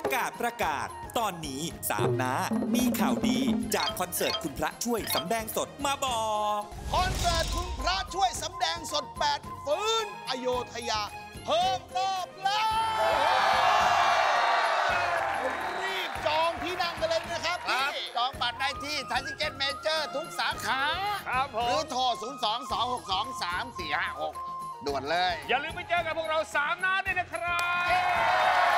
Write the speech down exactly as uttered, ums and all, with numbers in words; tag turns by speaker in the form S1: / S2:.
S1: กาศประกาศตอนนี้สามน้ามีข่าวดีจากคอนเสิร์ตคุณพระช่วยสำแดงสดมาบอก
S2: คอนเสิร์ตคุณพระช่วยสำแดงสดแปดฟื้นอโยธยาเพิ่มรอบแล้วรีบจองที่นั่งกันเลยนะครับครับจองบัตรได้ที่ไทยทิเก็ตเมเจอร์ทุกสาขาครับผมหรือโทรศูนย์ สอง สอง หก สอง สาม สี่ ห้า หกด่วนเลยอย่าลืมไปเจอกับพวกเราสามน้าด้วยนะครับ